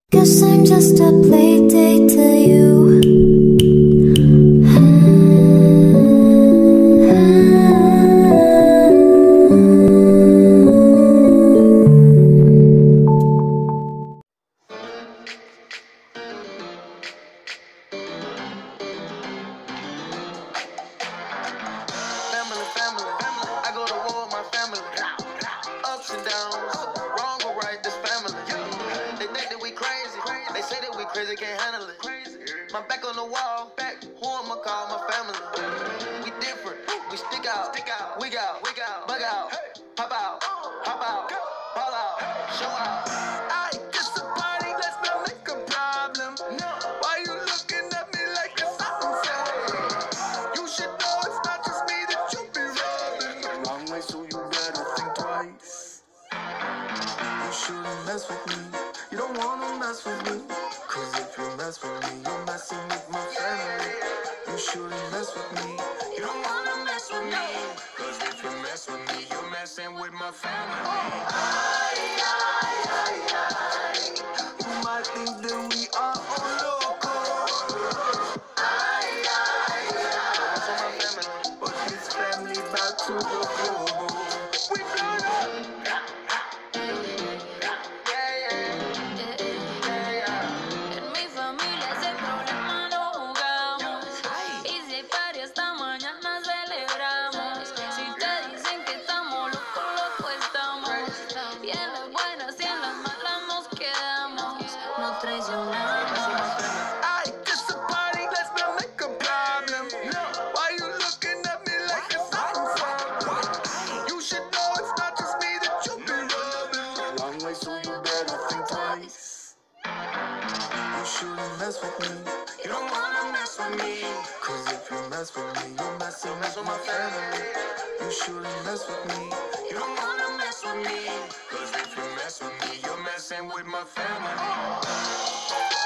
Guess I'm just a play date to you. Family, I go to war with my family. Ups and downs, wrong or right, this family. They think that we crazy, they say that we crazy, can't handle it. My back on the wall, who I'ma call my family? We different, we stick out, wig out, bug out, pop out, hop out, ball out, show out. I just a party, let's not make a problem. Why you looking at me like it's something? You should know it's not just me that you be robbing. Long way, so you better think twice. You shouldn't mess with me. You don't wanna mess with me. Cause if you mess with me, you're messing with my family. You shouldn't mess with me. You don't wanna mess with me. Cause if you mess with me, you're messing with my family. You might think that we are all local. But this family back to the global. We En mi familia ese problema no jugamos. Y si hay party hasta mañana celebramos. Si te dicen que estamos locos, locos estamos. Y en las buenas y en las malas nos quedamos. No traicionamos. I just a party, let's not make a problem. Why you looking at me like it's something? You should know it's not just me that you be robbing. Long way, so you better think twice. You shouldn't mess with me. You don't wanna mess with me. Cause if you mess with me, you're messing with my family. You shouldn't mess with me. You don't wanna mess with me. Cause if you mess with me, you're messing with my family.